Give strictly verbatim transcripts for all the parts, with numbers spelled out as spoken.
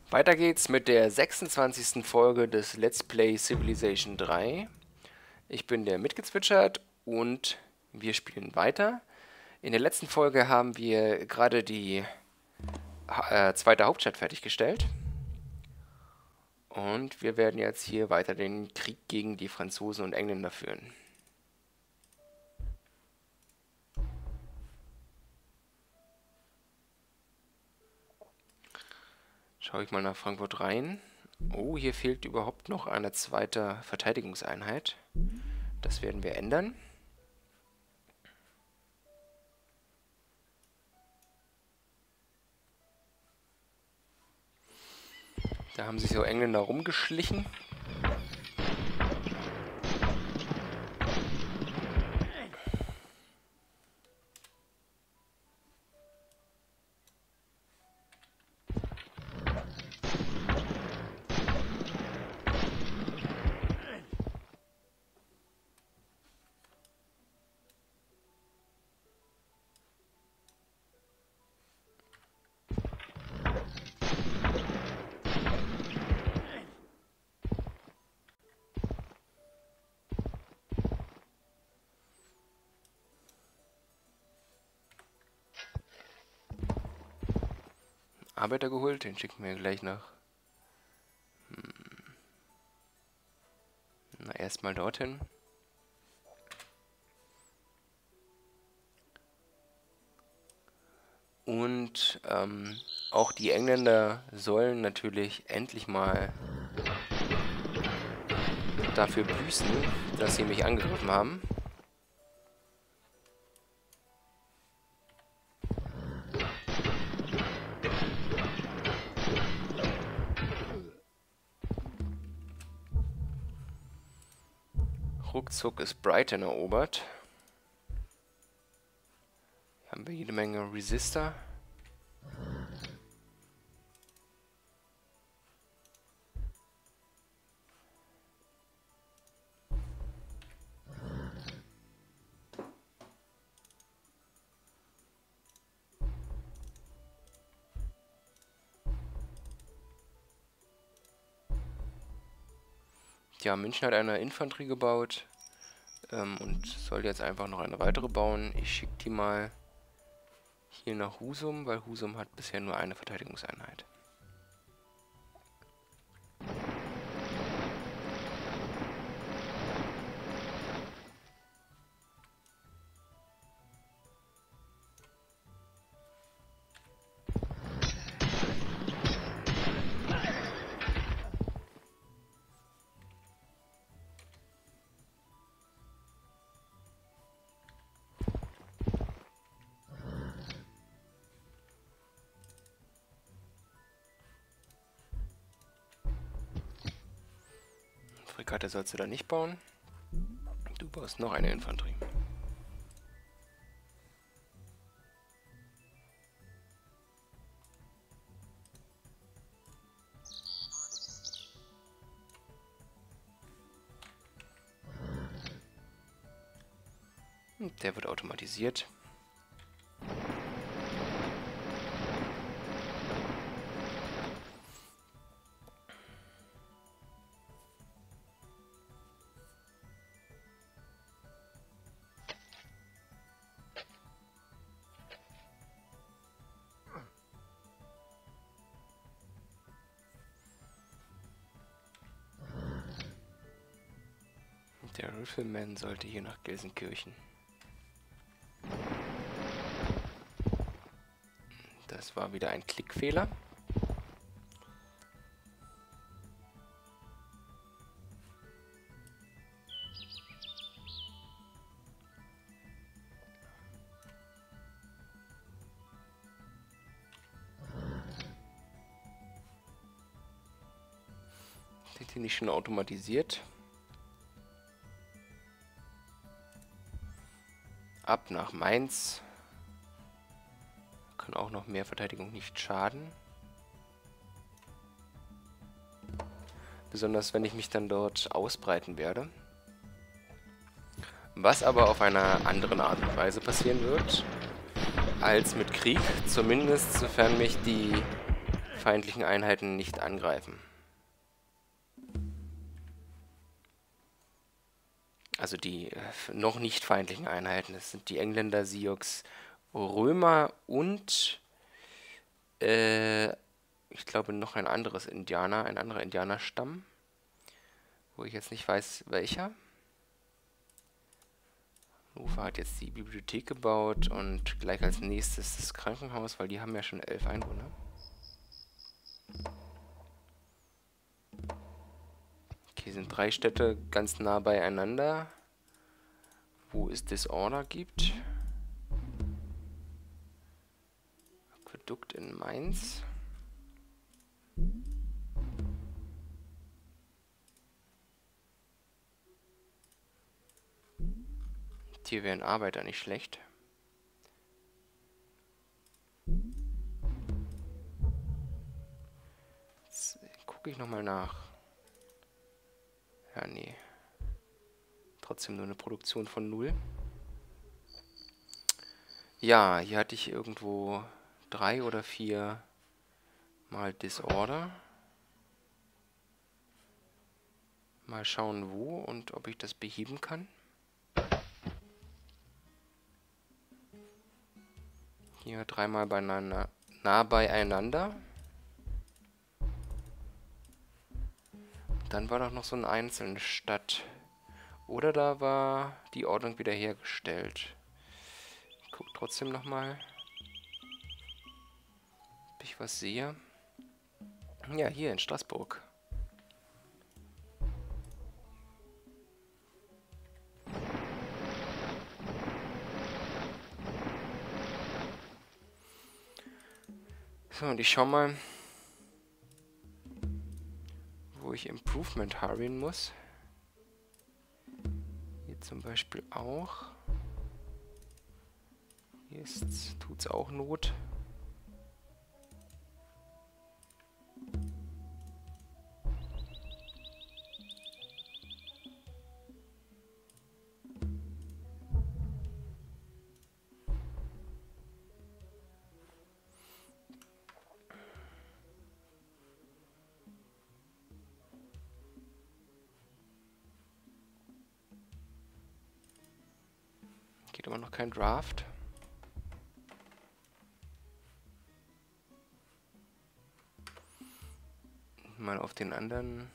Weiter geht's mit der sechsundzwanzigsten Folge des Let's Play Civilization drei. Ich bin der mitgezwitschert und wir spielen weiter. In der letzten Folge haben wir gerade die äh, zweite Hauptstadt fertiggestellt. Und wir werden jetzt hier weiter den Krieg gegen die Franzosen und Engländer führen. Schaue ich mal nach Frankfurt rein. Oh, hier fehlt überhaupt noch eine zweite Verteidigungseinheit. Das werden wir ändern. Da haben sich so Engländer rumgeschlichen. Arbeiter geholt, den schicken wir gleich nach. Hm. Na, erstmal dorthin. Und ähm, auch die Engländer sollen natürlich endlich mal dafür büßen, dass sie mich angegriffen haben. Ruckzuck ist Brighton erobert. Hier haben wir jede Menge Resister. Ja, München hat eine Infanterie gebaut ähm, und soll jetzt einfach noch eine weitere bauen. Ich schicke die mal hier nach Husum, weil Husum hat bisher nur eine Verteidigungseinheit. Fregatte sollst du da nicht bauen. Du baust noch eine Infanterie. Und der wird automatisiert. Der Rifleman sollte hier nach Gelsenkirchen. Das war wieder ein Klickfehler. Sind die nicht schon automatisiert? Ab nach Mainz. Kann auch noch mehr Verteidigung nicht schaden. Besonders wenn ich mich dann dort ausbreiten werde. Was aber auf einer anderen Art und Weise passieren wird als mit Krieg. Zumindest sofern mich die feindlichen Einheiten nicht angreifen. Also die äh, noch nicht feindlichen Einheiten. Das sind die Engländer, Sioux, Römer und äh, ich glaube noch ein anderes Indianer, ein anderer Indianerstamm, wo ich jetzt nicht weiß, welcher. Hannover hat jetzt die Bibliothek gebaut und gleich als nächstes das Krankenhaus, weil die haben ja schon elf Einwohner. Hier sind drei Städte ganz nah beieinander, wo es Disorder gibt. Aquädukt in Mainz. Hier wären Arbeiter nicht schlecht. Jetzt gucke ich nochmal nach. Ja, nee. Trotzdem nur eine Produktion von null. Ja, hier hatte ich irgendwo drei oder vier mal Disorder. Mal schauen wo und ob ich das beheben kann. Hier dreimal beieinander, nah beieinander. Dann war doch noch so eine einzelne Stadt. Oder da war die Ordnung wiederhergestellt. Ich gucke trotzdem nochmal, ob ich was sehe. Ja, hier in Straßburg. So, und ich schau mal, wo ich Improvement harren muss. Hier zum Beispiel auch. Hier tut es auch Not. Geht immer noch kein Draft. Mal auf den anderen.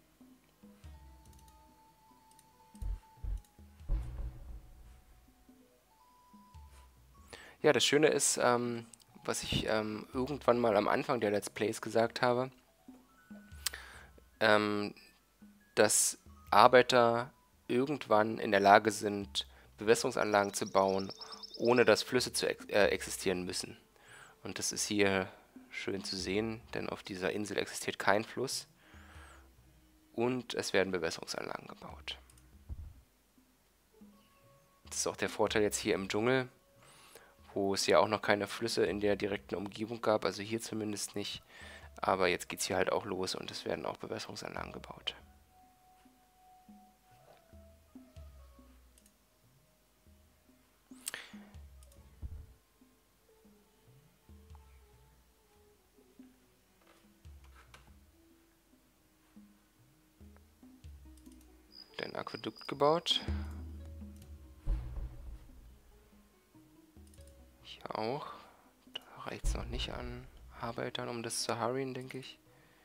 Ja, das Schöne ist, ähm, was ich ähm, irgendwann mal am Anfang der Let's Plays gesagt habe, ähm, dass Arbeiter irgendwann in der Lage sind, Bewässerungsanlagen zu bauen, ohne dass Flüsse zu ex äh, existieren müssen. Und das ist hier schön zu sehen, denn auf dieser Insel existiert kein Fluss und es werden Bewässerungsanlagen gebaut. Das ist auch der Vorteil jetzt hier im Dschungel, wo es ja auch noch keine Flüsse in der direkten Umgebung gab, also hier zumindest nicht. Aber jetzt geht es hier halt auch los und es werden auch Bewässerungsanlagen gebaut. Ein Aquädukt gebaut. Hier auch. Da reicht es noch nicht an Arbeitern, um das zu harren, denke ich.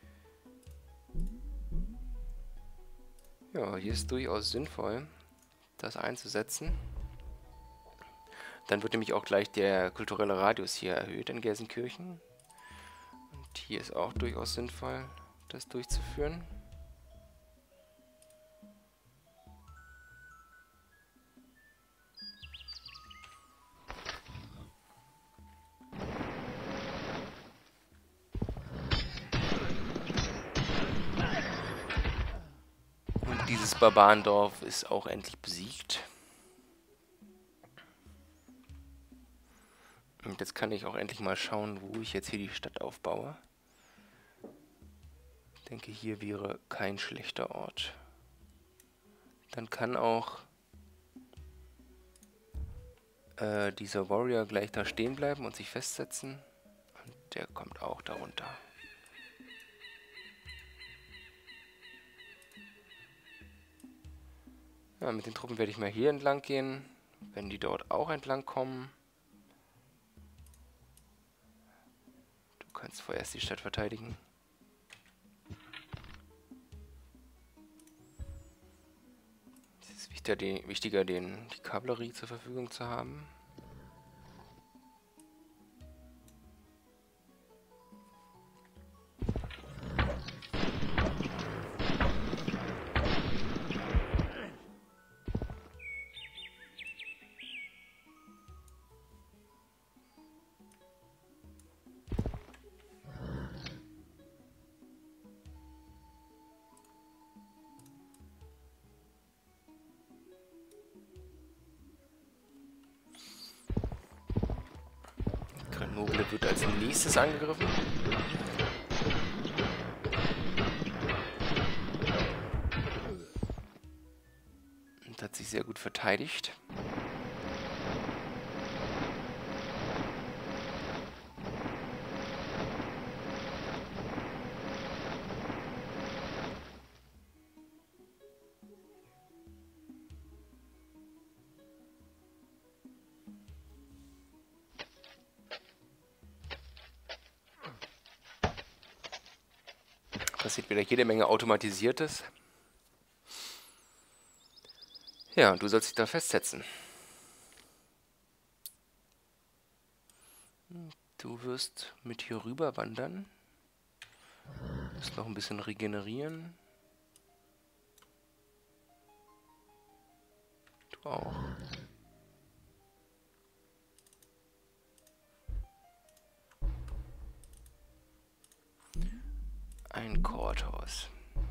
Ja, hier ist durchaus sinnvoll, das einzusetzen. Dann wird nämlich auch gleich der kulturelle Radius hier erhöht in Gelsenkirchen. Und hier ist auch durchaus sinnvoll, das durchzuführen. Und dieses Barbarendorf ist auch endlich besiegt. Und jetzt kann ich auch endlich mal schauen, wo ich jetzt hier die Stadt aufbaue. Ich denke, hier wäre kein schlechter Ort. Dann kann auch äh, dieser Warrior gleich da stehen bleiben und sich festsetzen. Und der kommt auch darunter. Ja, mit den Truppen werde ich mal hier entlang gehen, wenn die dort auch entlang kommen. Du kannst vorerst die Stadt verteidigen. Es ist wichtiger, die, wichtiger den, die Kavallerie zur Verfügung zu haben. Grenoble wird als nächstes angegriffen. Und hat sich sehr gut verteidigt. Passiert wieder jede Menge Automatisiertes. Ja, und du sollst dich da festsetzen. Du wirst mit hier rüber wandern. Du musst noch ein bisschen regenerieren. Du auch. Ein Courthouse.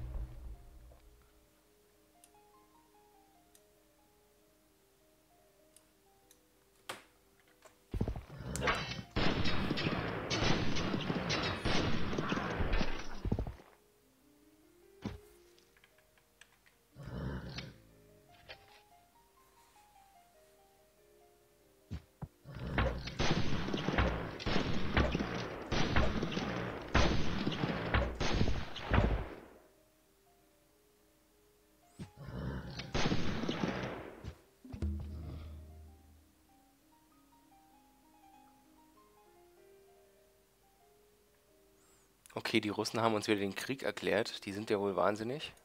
Okay, die Russen haben uns wieder den Krieg erklärt. Die sind ja wohl wahnsinnig.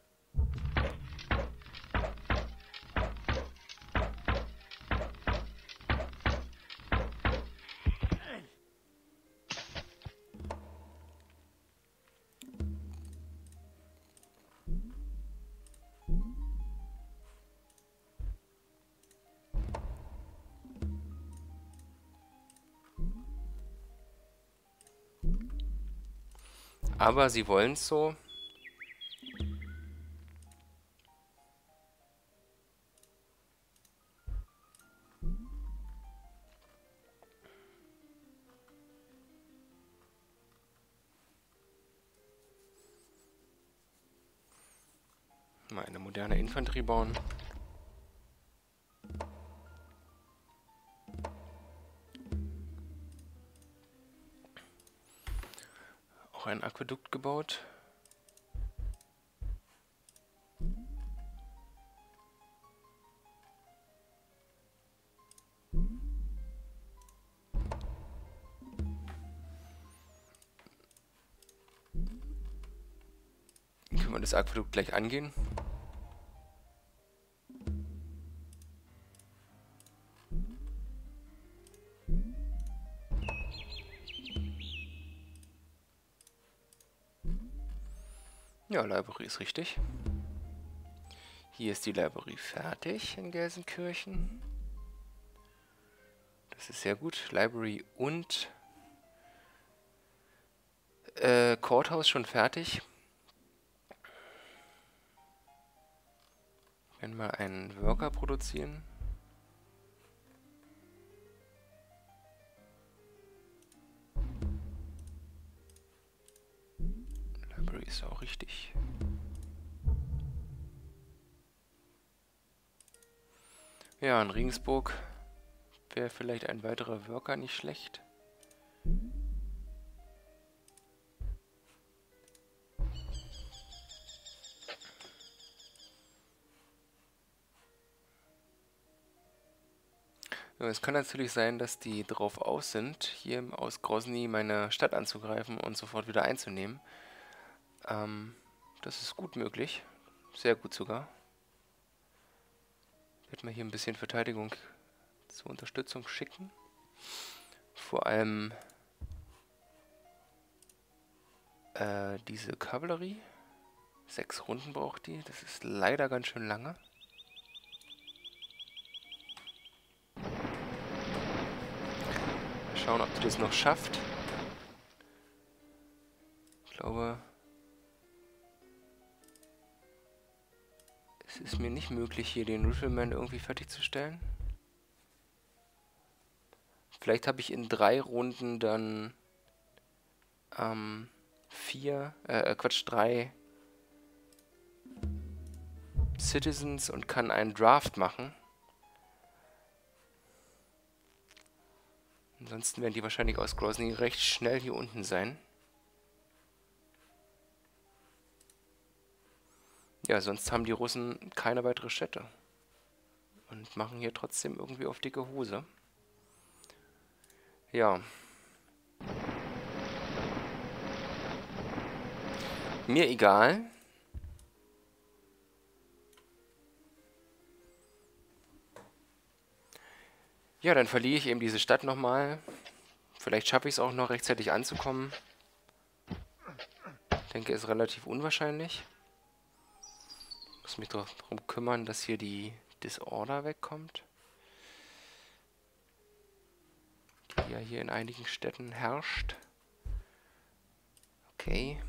Aber sie wollen es so. Mal eine moderne Infanterie bauen. Auch ein Aquädukt gebaut. Können wir das Aquädukt gleich angehen? Ja, Library ist richtig. Hier ist die Library fertig in Gelsenkirchen. Das ist sehr gut. Library und äh, Courthouse schon fertig. Wir werden mal einen Worker produzieren. Library ist auch richtig. Ja, in Regensburg wäre vielleicht ein weiterer Worker nicht schlecht. Ja, es kann natürlich sein, dass die drauf aus sind, hier aus Grozny meine Stadt anzugreifen und sofort wieder einzunehmen. Ähm, das ist gut möglich. Sehr gut sogar. Ich werde mal hier ein bisschen Verteidigung zur Unterstützung schicken. Vor allem äh, diese Kavallerie. Sechs Runden braucht die. Das ist leider ganz schön lange. Mal schauen, ob die das noch schafft. Ich glaube, es ist mir nicht möglich, hier den Rifleman irgendwie fertigzustellen. Vielleicht habe ich in drei Runden dann ähm, vier, äh, Quatsch, drei Citizens und kann einen Draft machen. Ansonsten werden die wahrscheinlich aus Grozny recht schnell hier unten sein. Ja, sonst haben die Russen keine weitere Städte. Und machen hier trotzdem irgendwie auf dicke Hose. Ja. Mir egal. Ja, dann verliere ich eben diese Stadt nochmal. Vielleicht schaffe ich es auch noch rechtzeitig anzukommen. Ich denke, ist relativ unwahrscheinlich. Ich muss mich doch darum kümmern, dass hier die Disorder wegkommt. Die ja hier in einigen Städten herrscht. Okay.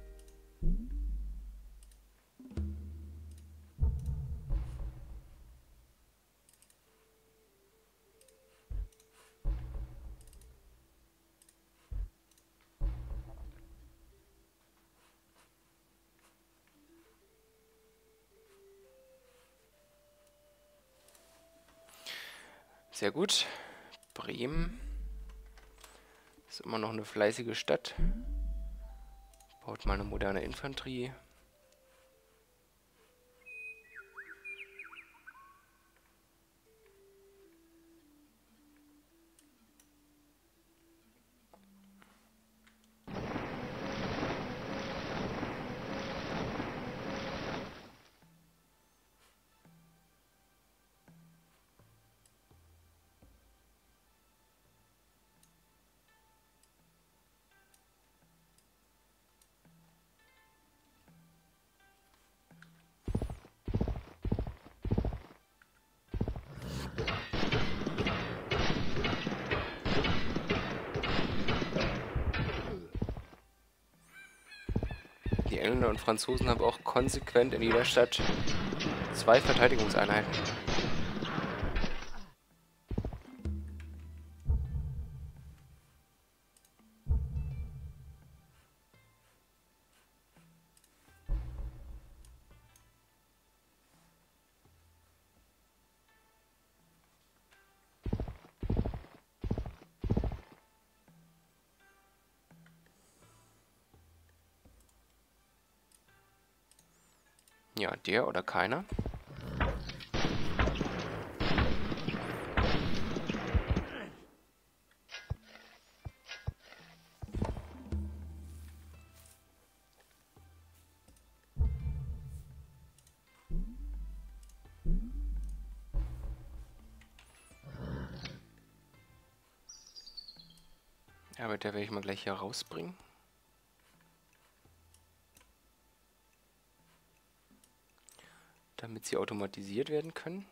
Sehr gut. Bremen ist immer noch eine fleißige Stadt. Baut mal eine moderne Infanterie. Die Engländer und Franzosen haben auch konsequent in jeder Stadt zwei Verteidigungseinheiten. Ja, der oder keiner. Ja, aber der werde ich mal gleich hier rausbringen. Damit sie automatisiert werden können.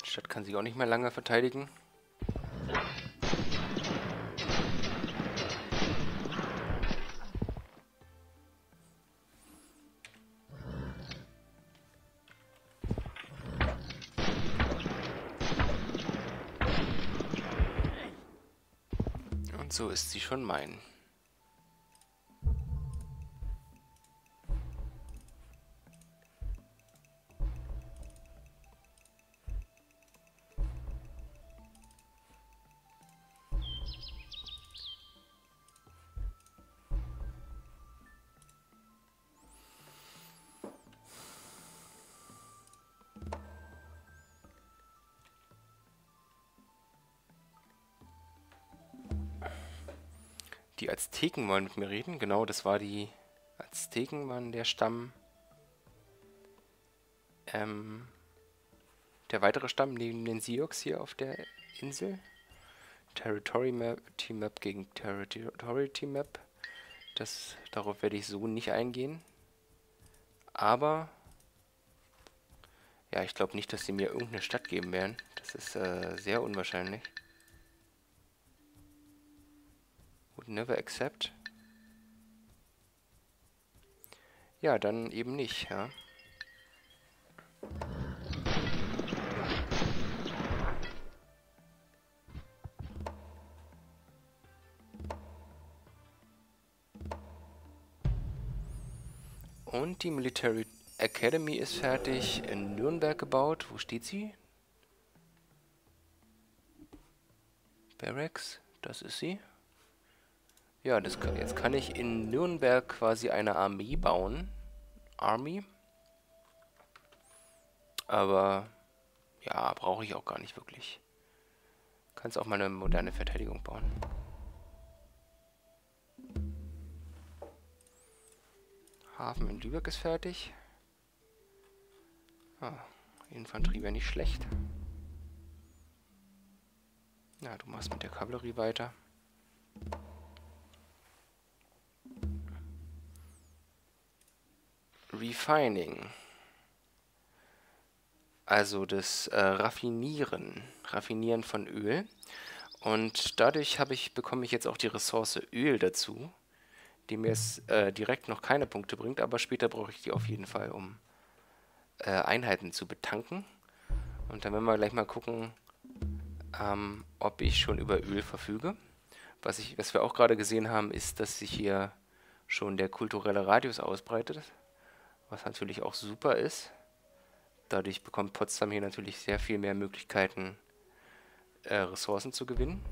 Die Stadt kann sich auch nicht mehr lange verteidigen. Und so ist sie schon mein. Die Azteken wollen mit mir reden. Genau, das war die Azteken, waren der Stamm. Ähm, der weitere Stamm neben den Sioux hier auf der Insel. Territory Map, Team Map gegen Territory Team Map. Das, darauf werde ich so nicht eingehen. Aber ja, ich glaube nicht, dass sie mir irgendeine Stadt geben werden. Das ist äh, sehr unwahrscheinlich. Would never accept. Ja, dann eben nicht, ja. Und die Military Academy ist fertig, in Nürnberg gebaut. Wo steht sie? Barracks, das ist sie. Ja, das kann, jetzt kann ich in Nürnberg quasi eine Armee bauen. Army. Aber ja, brauche ich auch gar nicht wirklich. Kannst auch mal eine moderne Verteidigung bauen. Hafen in Lübeck ist fertig. Ah, Infanterie wäre nicht schlecht. Ja, du machst mit der Kavallerie weiter. Refining. Also das äh, Raffinieren. Raffinieren von Öl. Und dadurch habe ich, bekomme ich jetzt auch die Ressource Öl dazu, die mir jetzt äh, direkt noch keine Punkte bringt, aber später brauche ich die auf jeden Fall, um äh, Einheiten zu betanken. Und dann werden wir gleich mal gucken, ähm, ob ich schon über Öl verfüge. Was, ich, was wir auch gerade gesehen haben, ist, dass sich hier schon der kulturelle Radius ausbreitet, was natürlich auch super ist. Dadurch bekommt Potsdam hier natürlich sehr viel mehr Möglichkeiten, äh, Ressourcen zu gewinnen.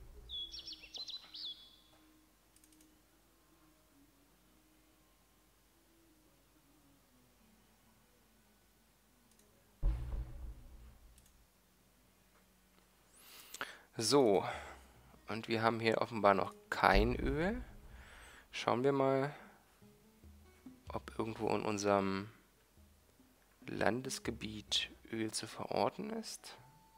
So, und wir haben hier offenbar noch kein Öl. Schauen wir mal, ob irgendwo in unserem Landesgebiet Öl zu verorten ist.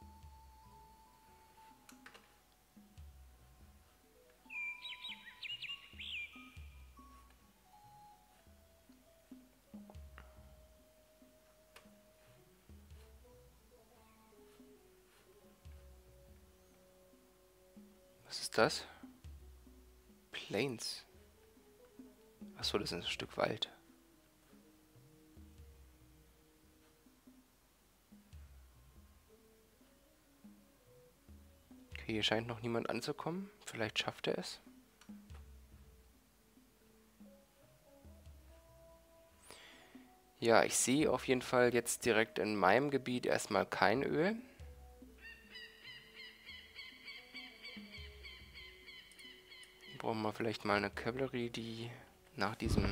Was ist das? Plains. Achso, das ist ein Stück Wald. Okay, hier scheint noch niemand anzukommen. Vielleicht schafft er es. Ja, ich sehe auf jeden Fall jetzt direkt in meinem Gebiet erstmal kein Öl. Brauchen wir vielleicht mal eine Kavallerie, die nach diesem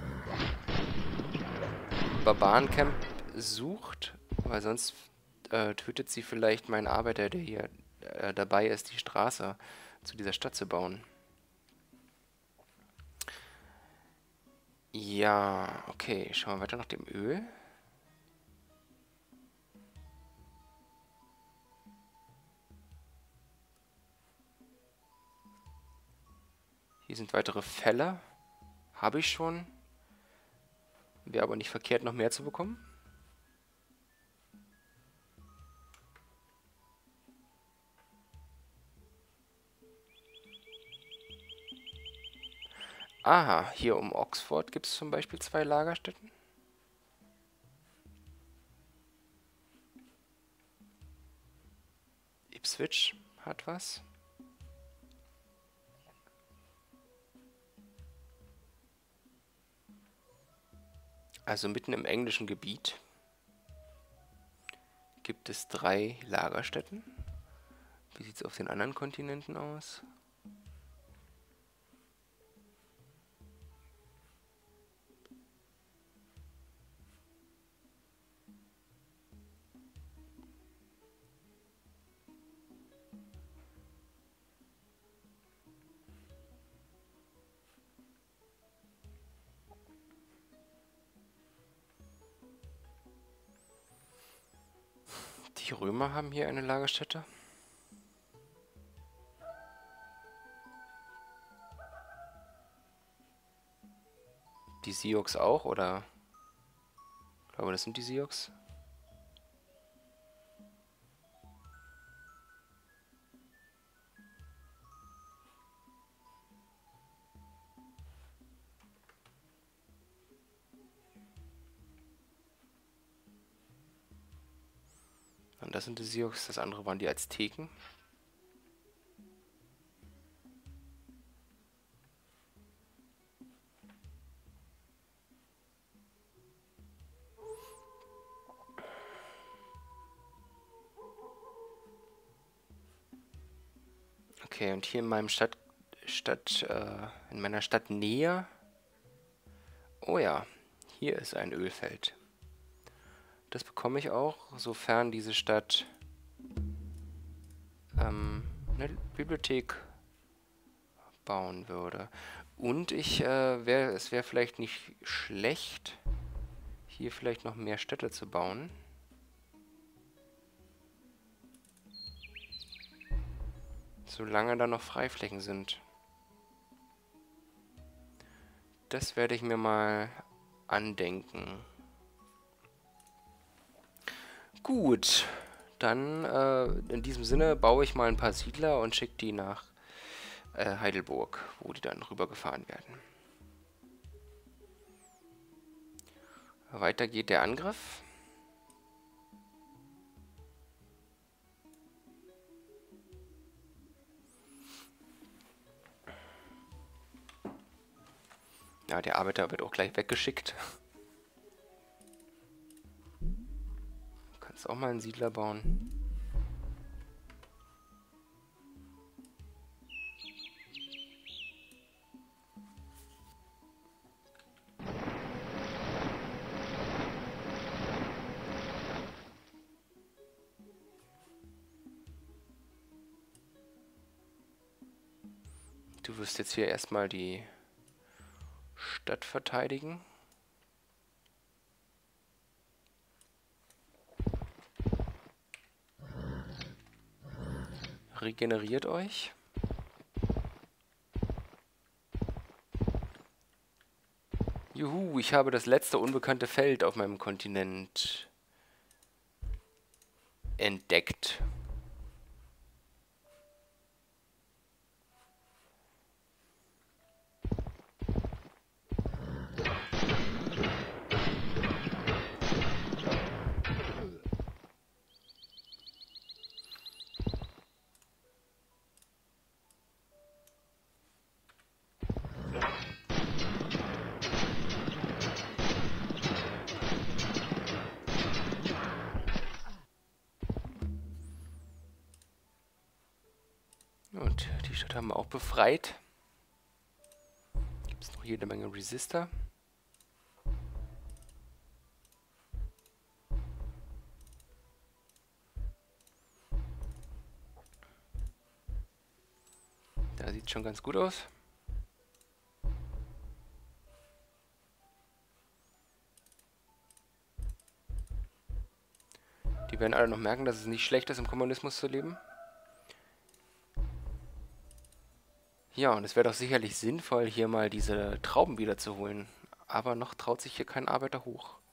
Barbarencamp sucht, weil sonst äh, tötet sie vielleicht meinen Arbeiter, der hier äh, dabei ist, die Straße zu dieser Stadt zu bauen. Ja, okay, schauen wir weiter nach dem Öl. Hier sind weitere Fälle. Habe ich schon. Wäre aber nicht verkehrt, noch mehr zu bekommen. Aha, hier um Oxford gibt es zum Beispiel zwei Lagerstätten. Ipswich hat was. Also mitten im englischen Gebiet gibt es drei Lagerstätten. Wie sieht es auf den anderen Kontinenten aus? Die Römer haben hier eine Lagerstätte. Die Sioux auch, oder? Ich glaube, das sind die Sioux. Und das sind die Sioux, das andere waren die Azteken. Okay, und hier in meinem Stadt, Stadt, äh, in meiner Stadtnähe. Oh ja, hier ist ein Ölfeld. Das bekomme ich auch, sofern diese Stadt ähm, eine Bibliothek bauen würde. Und ich, äh, wär, es wäre vielleicht nicht schlecht, hier vielleicht noch mehr Städte zu bauen. Solange da noch Freiflächen sind. Das werde ich mir mal andenken. Gut, dann äh, in diesem Sinne baue ich mal ein paar Siedler und schicke die nach äh, Heidelburg, wo die dann rübergefahren werden. Weiter geht der Angriff. Ja, der Arbeiter wird auch gleich weggeschickt. Du kannst auch mal einen Siedler bauen. Du wirst jetzt hier erstmal die Stadt verteidigen. Regeneriert euch. Juhu, ich habe das letzte unbekannte Feld auf meinem Kontinent entdeckt. Und die Stadt haben wir auch befreit. Gibt es noch jede Menge Resister. Da sieht schon ganz gut aus. Die werden alle noch merken, dass es nicht schlecht ist, im Kommunismus zu leben. Ja, und es wäre doch sicherlich sinnvoll, hier mal diese Trauben wiederzuholen. Aber noch traut sich hier kein Arbeiter hoch.